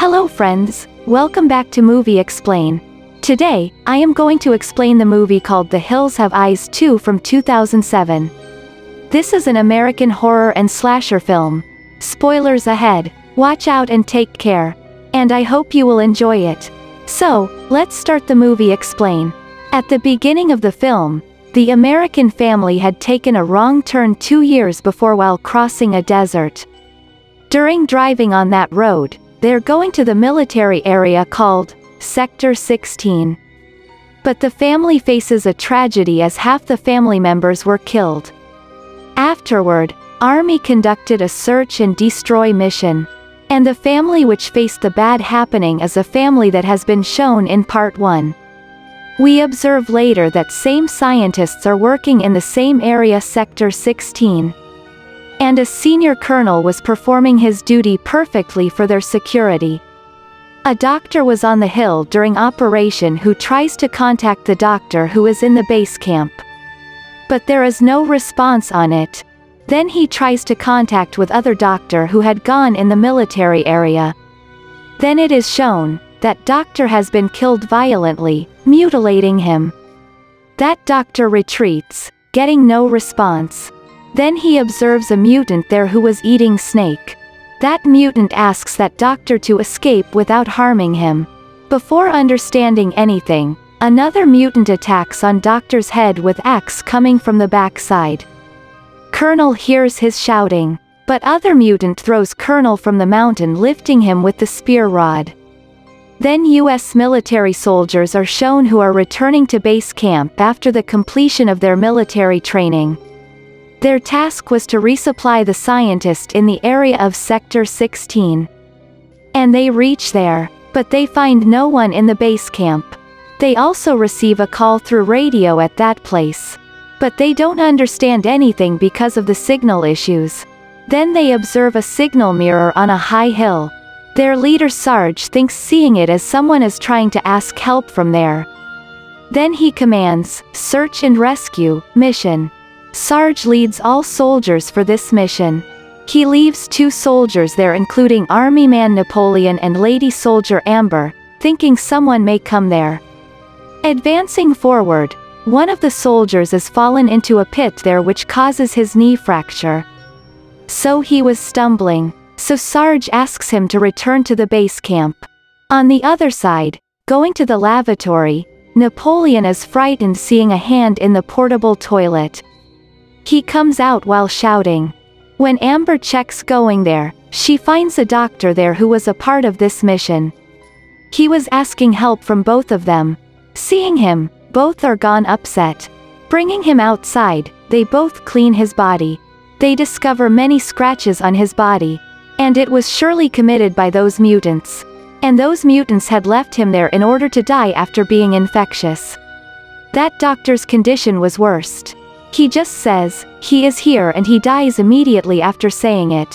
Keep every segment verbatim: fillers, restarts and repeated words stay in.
Hello friends, welcome back to Movie Explain. Today, I am going to explain the movie called The Hills Have Eyes two from two thousand seven. This is an American horror and slasher film. Spoilers ahead, watch out and take care. And I hope you will enjoy it. So, let's start the movie explain. At the beginning of the film, the American family had taken a wrong turn two years before while crossing a desert. During driving on that road, they're going to the military area called Sector sixteen. But the family faces a tragedy as half the family members were killed. Afterward, Army conducted a search and destroy mission. And the family which faced the bad happening is a family that has been shown in part one. We observe later that same scientists are working in the same area Sector sixteen. And a senior colonel was performing his duty perfectly for their security. A doctor was on the hill during operation who tries to contact the doctor who is in the base camp. But there is no response on it. Then he tries to contact with other doctor who had gone in the military area. Then it is shown that doctor has been killed violently, mutilating him. That doctor retreats, getting no response. Then he observes a mutant there who was eating snake. That mutant asks that doctor to escape without harming him. Before understanding anything, another mutant attacks on doctor's head with axe coming from the backside. Colonel hears his shouting, but other mutant throws Colonel from the mountain, lifting him with the spear rod. Then U S military soldiers are shown who are returning to base camp after the completion of their military training. Their task was to resupply the scientist in the area of Sector sixteen. And they reach there, but they find no one in the base camp. They also receive a call through radio at that place. But they don't understand anything because of the signal issues. Then they observe a signal mirror on a high hill. Their leader Sarge thinks seeing it as someone is trying to ask help from there. Then he commands, search and rescue, mission. Sarge leads all soldiers for this mission. He leaves two soldiers there including Army Man Napoleon and Lady Soldier Amber, thinking someone may come there. Advancing forward, one of the soldiers is fallen into a pit there which causes his knee fracture. So he was stumbling, so Sarge asks him to return to the base camp. On the other side, going to the lavatory, Napoleon is frightened seeing a hand in the portable toilet. He comes out while shouting. When Amber checks going there, she finds a doctor there who was a part of this mission. He was asking help from both of them. Seeing him, both are gone upset. Bringing him outside, they both clean his body. They discover many scratches on his body. And it was surely committed by those mutants. And those mutants had left him there in order to die after being infectious. That doctor's condition was worst. He just says, he is here, and he dies immediately after saying it.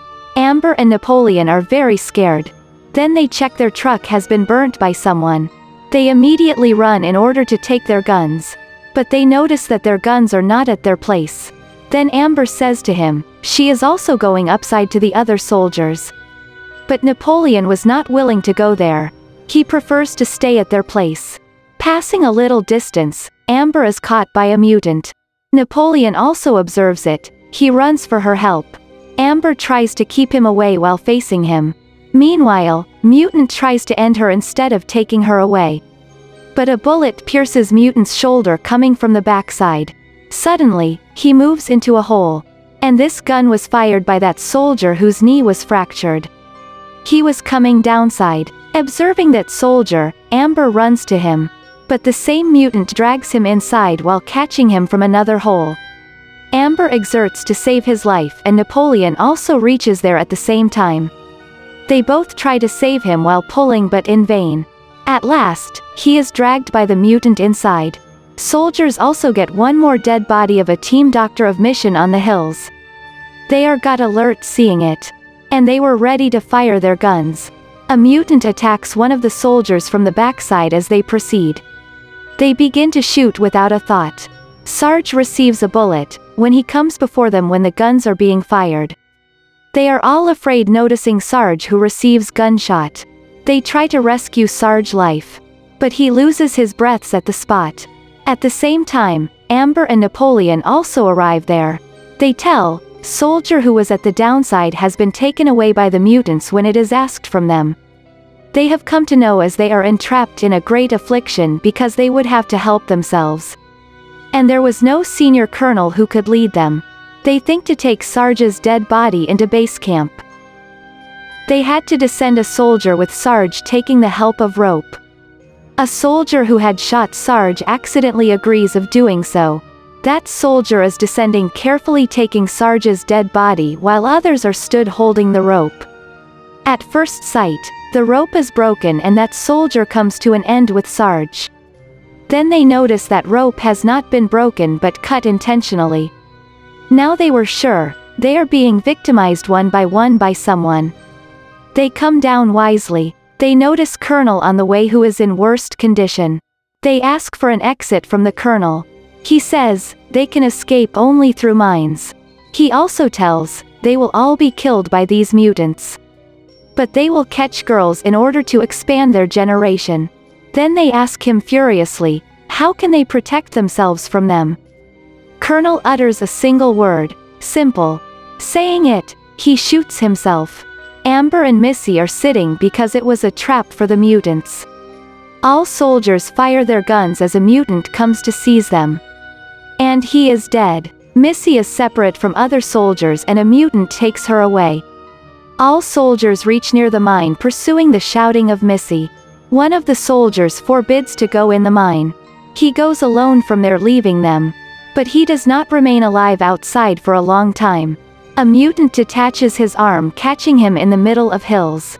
Amber and Napoleon are very scared. Then they check their truck has been burnt by someone. They immediately run in order to take their guns. But they notice that their guns are not at their place. Then Amber says to him, she is also going upside to the other soldiers. But Napoleon was not willing to go there. He prefers to stay at their place. Passing a little distance, Amber is caught by a mutant. Napoleon also observes it. He runs for her help. Amber tries to keep him away while facing him. Meanwhile, Mutant tries to end her instead of taking her away. But a bullet pierces Mutant's shoulder coming from the backside. Suddenly, he moves into a hole. And this gun was fired by that soldier whose knee was fractured. He was coming downside. Observing that soldier, Amber runs to him. But the same mutant drags him inside while catching him from another hole. Amber exerts to save his life and Napoleon also reaches there at the same time. They both try to save him while pulling but in vain. At last, he is dragged by the mutant inside. Soldiers also get one more dead body of a team doctor of mission on the hills. They are got alert seeing it. And they were ready to fire their guns. A mutant attacks one of the soldiers from the backside as they proceed. They begin to shoot without a thought. Sarge receives a bullet, when he comes before them when the guns are being fired. They are all afraid noticing Sarge who receives gunshot. They try to rescue Sarge's life, but he loses his breaths at the spot. At the same time, Amber and Napoleon also arrive there. They tell, soldier who was at the downside has been taken away by the mutants when it is asked from them. They have come to know as they are entrapped in a great affliction because they would have to help themselves. And there was no senior colonel who could lead them. They think to take Sarge's dead body into base camp. They had to descend a soldier with Sarge taking the help of rope. A soldier who had shot Sarge accidentally agrees of doing so. That soldier is descending carefully taking Sarge's dead body while others are stood holding the rope. At first sight, the rope is broken and that soldier comes to an end with Sarge. Then they notice that rope has not been broken but cut intentionally. Now they were sure, they are being victimized one by one by someone. They come down wisely. They notice Colonel on the way who is in worst condition. They ask for an exit from the Colonel. He says, they can escape only through mines. He also tells, they will all be killed by these mutants. But they will catch girls in order to expand their generation. Then they ask him furiously, how can they protect themselves from them? Colonel utters a single word, simple. Saying it, he shoots himself. Amber and Missy are sitting because it was a trap for the mutants. All soldiers fire their guns as a mutant comes to seize them. And he is dead. Missy is separate from other soldiers and a mutant takes her away. All soldiers reach near the mine pursuing the shouting of Missy. One of the soldiers forbids to go in the mine. He goes alone from there leaving them. But he does not remain alive outside for a long time. A mutant detaches his arm catching him in the middle of hills.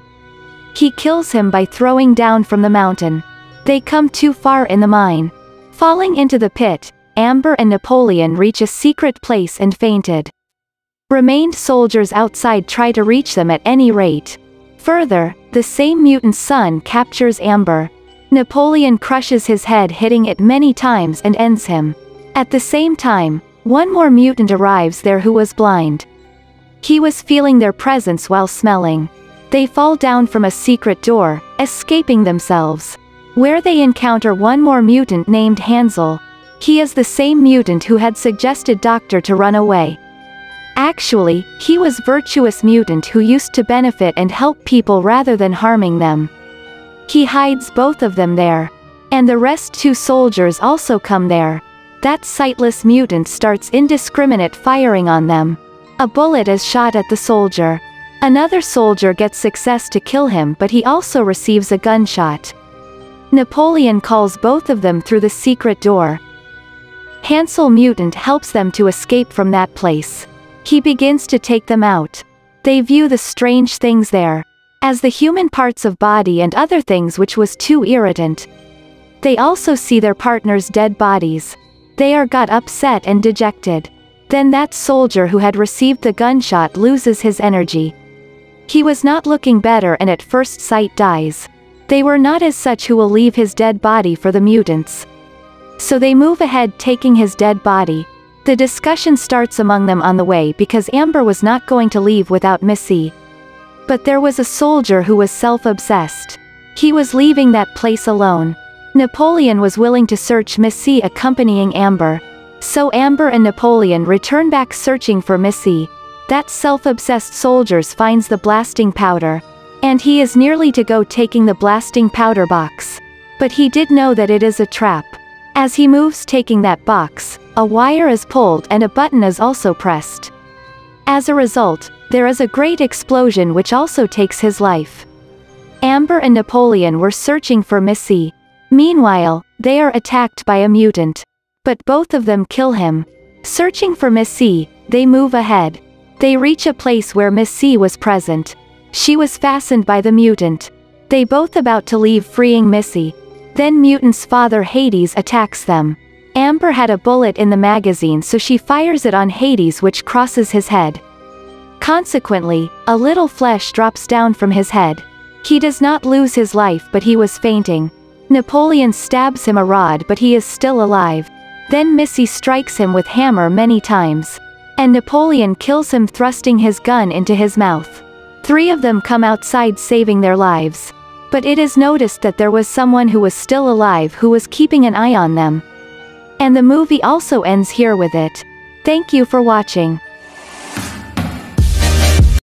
He kills him by throwing down from the mountain. They come too far in the mine. Falling into the pit, Amber and Napoleon reach a secret place and fainted. Remained soldiers outside try to reach them at any rate. Further, the same mutant's son captures Amber. Napoleon crushes his head hitting it many times and ends him. At the same time, one more mutant arrives there who was blind. He was feeling their presence while smelling. They fall down from a secret door, escaping themselves. Where they encounter one more mutant named Hansel. He is the same mutant who had suggested Doctor to run away. Actually, he was virtuous mutant who used to benefit and help people rather than harming them. He hides both of them there. And the rest two soldiers also come there. That sightless mutant starts indiscriminate firing on them. A bullet is shot at the soldier. Another soldier gets success to kill him but he also receives a gunshot. Napoleon calls both of them through the secret door. Hansel mutant helps them to escape from that place. He begins to take them out. They view the strange things there. As the human parts of body and other things which was too irritant. They also see their partner's dead bodies. They are got upset and dejected. Then that soldier who had received the gunshot loses his energy. He was not looking better and at first sight dies. They were not as such who will leave his dead body for the mutants. So they move ahead taking his dead body. The discussion starts among them on the way because Amber was not going to leave without Missy. But there was a soldier who was self-obsessed. He was leaving that place alone. Napoleon was willing to search Missy accompanying Amber. So Amber and Napoleon return back searching for Missy. That self-obsessed soldier finds the blasting powder. And he is nearly to go taking the blasting powder box. But he did know that it is a trap. As he moves taking that box, a wire is pulled and a button is also pressed. As a result, there is a great explosion which also takes his life. Amber and Napoleon were searching for Missy. Meanwhile, they are attacked by a mutant. But both of them kill him. Searching for Missy, they move ahead. They reach a place where Missy was present. She was fastened by the mutant. They both about to leave freeing Missy. Then mutant's father Hades attacks them. Amber had a bullet in the magazine so she fires it on Hades which crosses his head. Consequently, a little flesh drops down from his head. He does not lose his life but he was fainting. Napoleon stabs him a rod but he is still alive. Then Missy strikes him with hammer many times. And Napoleon kills him thrusting his gun into his mouth. Three of them come outside saving their lives. But it is noticed that there was someone who was still alive who was keeping an eye on them. And the movie also ends here with it. Thank you for watching.